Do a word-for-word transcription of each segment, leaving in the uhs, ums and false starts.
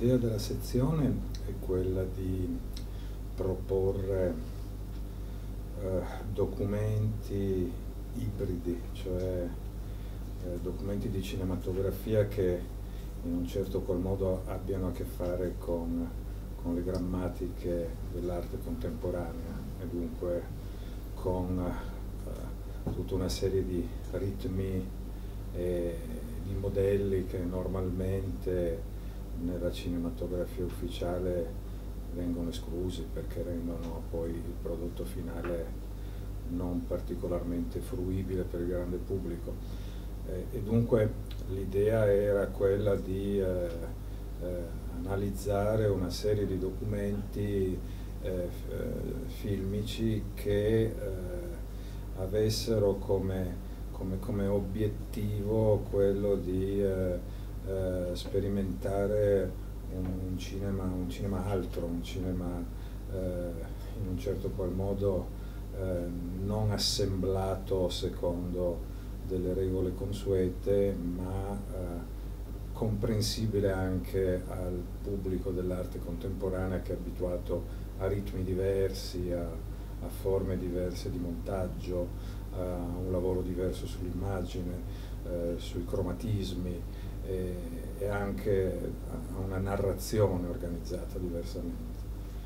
l'idea della sezione è quella di proporre eh, documenti ibridi, cioè eh, documenti di cinematografia che in un certo qual modo abbiano a che fare con, con le grammatiche dell'arte contemporanea e dunque con eh, tutta una serie di ritmi e di modelli che normalmente nella cinematografia ufficiale vengono esclusi perché rendono poi il prodotto finale non particolarmente fruibile per il grande pubblico. Eh, e dunque l'idea era quella di eh, eh, analizzare una serie di documenti eh, filmici che eh, avessero come Come, come obiettivo quello di eh, eh, sperimentare un, un, cinema, un cinema altro, un cinema eh, in un certo qual modo eh, non assemblato secondo delle regole consuete, ma eh, comprensibile anche al pubblico dell'arte contemporanea che è abituato a ritmi diversi, a, a forme diverse di montaggio, a un lavoro diverso sull'immagine, eh, sui cromatismi e, e anche a una narrazione organizzata diversamente.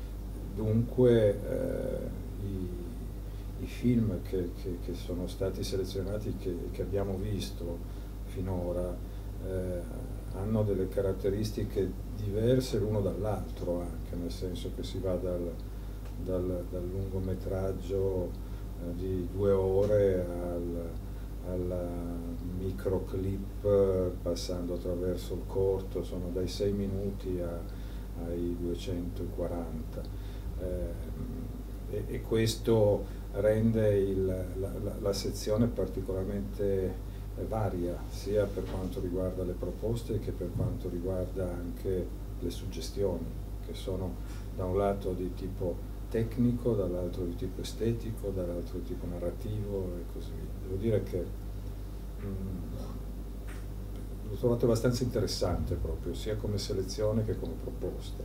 Dunque eh, i, i film che, che, che sono stati selezionati, che, che abbiamo visto finora, eh, hanno delle caratteristiche diverse l'uno dall'altro, anche nel senso che si va dal, dal, dal lungometraggio di due ore al, al microclip, passando attraverso il corto, sono dai sei minuti a, ai duecentoquaranta eh, e, e questo rende il, la, la, la sezione particolarmente varia, sia per quanto riguarda le proposte che per quanto riguarda anche le suggestioni, che sono da un lato di tipo tecnico, dall'altro di tipo estetico, dall'altro di tipo narrativo e così via. Devo dire che mh, l'ho trovato abbastanza interessante proprio, sia come selezione che come proposta.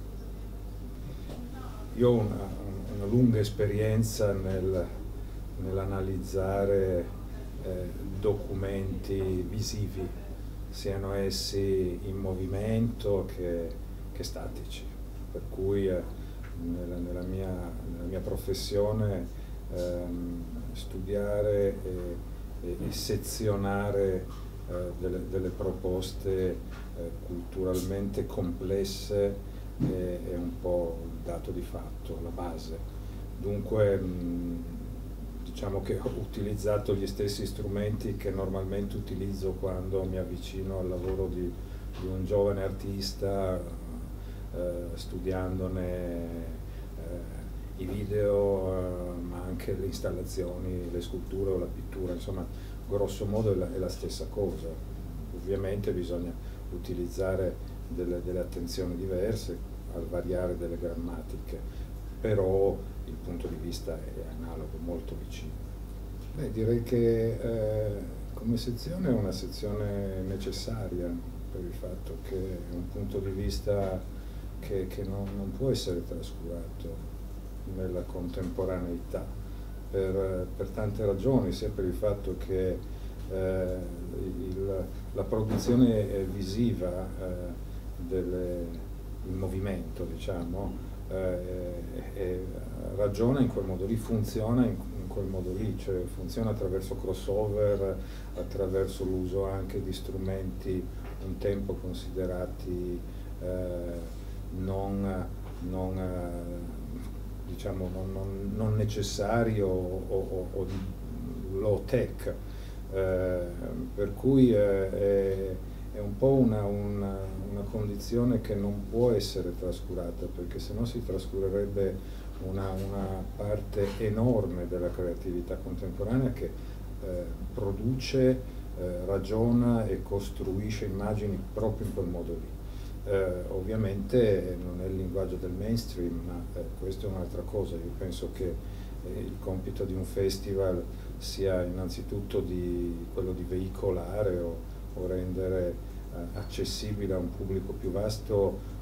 Io ho una, una lunga esperienza nel, nell'analizzare eh, documenti visivi, siano essi in movimento che, che statici, per cui eh, Nella, nella, mia, nella mia professione ehm, studiare e, e, e sezionare eh, delle, delle proposte eh, culturalmente complesse è, è un po' il dato di fatto, la base. Dunque mh, diciamo che ho utilizzato gli stessi strumenti che normalmente utilizzo quando mi avvicino al lavoro di, di un giovane artista, Uh, studiandone uh, i video, uh, ma anche le installazioni, le sculture o la pittura, insomma, grosso modo è la, è la stessa cosa. Ovviamente bisogna utilizzare delle, delle attenzioni diverse al variare delle grammatiche, però il punto di vista è analogo, molto vicino. Beh, direi che eh, come sezione è una sezione necessaria per il fatto che è un punto di vista che, che non, non può essere trascurato nella contemporaneità per, per tante ragioni, sia per il fatto che eh, il, la produzione visiva, eh, delle, il movimento, diciamo, eh, è, ragiona in quel modo lì, funziona in, in quel modo lì, cioè funziona attraverso crossover, attraverso l'uso anche di strumenti un tempo considerati eh, non, non, diciamo, non, non, non necessari o, o, o di low tech, eh, per cui eh, è, è un po' una, una, una condizione che non può essere trascurata, perché sennò si trascurerebbe una, una parte enorme della creatività contemporanea che eh, produce, eh, ragiona e costruisce immagini proprio in quel modo lì. Eh, ovviamente non è il linguaggio del mainstream, ma eh, questa è un'altra cosa. Io penso che eh, il compito di un festival sia innanzitutto di, quello di veicolare o, o rendere eh, accessibile a un pubblico più vasto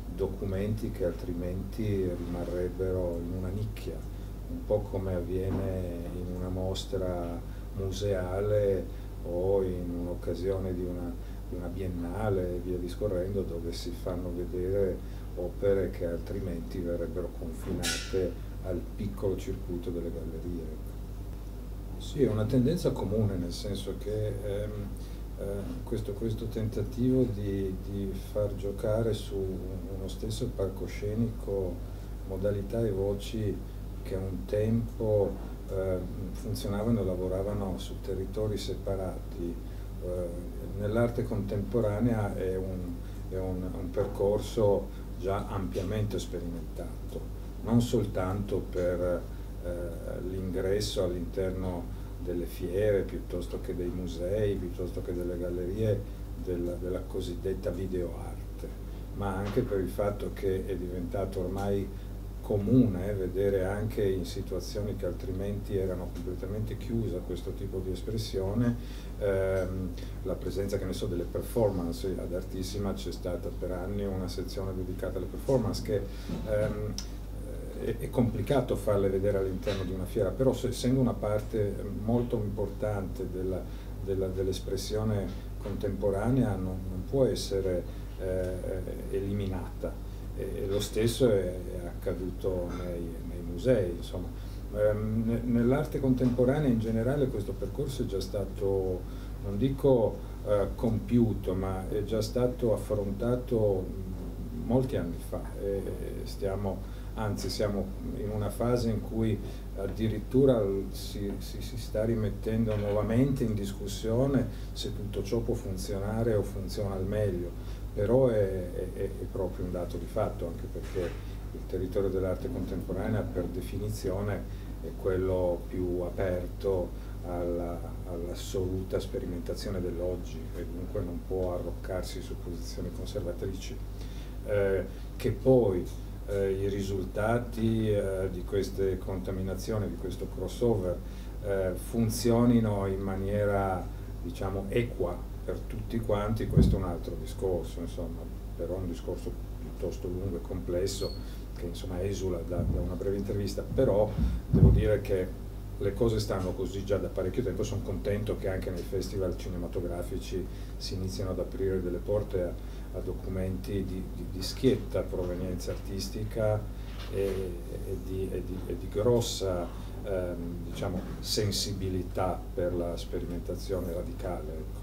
documenti che altrimenti rimarrebbero in una nicchia, un po' come avviene in una mostra museale o in un'occasione di una, di una biennale e via discorrendo, dove si fanno vedere opere che altrimenti verrebbero confinate al piccolo circuito delle gallerie. Sì, è una tendenza comune, nel senso che ehm, eh, questo, questo tentativo di, di far giocare su uno stesso palcoscenico modalità e voci che un tempo eh, funzionavano e lavoravano su territori separati, eh, nell'arte contemporanea è, un, è un, un percorso già ampiamente sperimentato, non soltanto per eh, l'ingresso all'interno delle fiere, piuttosto che dei musei, piuttosto che delle gallerie della, della cosiddetta videoarte, ma anche per il fatto che è diventato ormai comune eh, vedere anche in situazioni che altrimenti erano completamente chiuse a questo tipo di espressione ehm, la presenza, che ne so, delle performance. Ad Artissima c'è stata per anni una sezione dedicata alle performance che ehm, è complicato farle vedere all'interno di una fiera, però essendo una parte molto importante della, della, dell'espressione contemporanea non, non può essere eh, eliminata, e lo stesso è, è accaduto nei, nei musei, insomma. Ehm, nell'arte contemporanea in generale questo percorso è già stato, non dico eh, compiuto, ma è già stato affrontato molti anni fa, e stiamo anzi siamo in una fase in cui addirittura si, si, si sta rimettendo nuovamente in discussione se tutto ciò può funzionare o funziona al meglio, però è, è, è proprio un dato di fatto, anche perché il territorio dell'arte contemporanea per definizione è quello più aperto alla, all'assoluta sperimentazione dell'oggi, e dunque non può arroccarsi su posizioni conservatrici, eh, che poi Eh, i risultati eh, di queste contaminazioni, di questo crossover, eh, funzionino in maniera, diciamo, equa per tutti quanti, questo è un altro discorso, insomma, però è un discorso piuttosto lungo e complesso che insomma esula da, da una breve intervista, però devo dire che le cose stanno così già da parecchio tempo. Sono contento che anche nei festival cinematografici si iniziano ad aprire delle porte a, a documenti di, di, di schietta provenienza artistica e, e, di, e, di, e di grossa ehm, diciamo, sensibilità per la sperimentazione radicale.